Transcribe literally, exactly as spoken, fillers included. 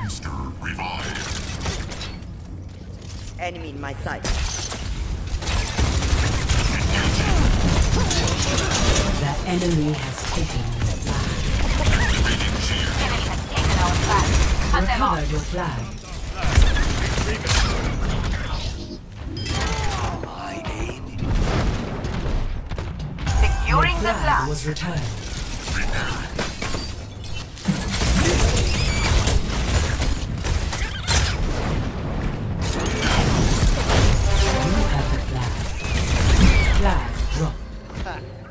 Monster revived. Enemy in my sight. The enemy has taken your flag. Enemy has taken our flag. Cut them off. Recover your flag. Securing Your the flag flag. was returned. You have the flag. Flag drop.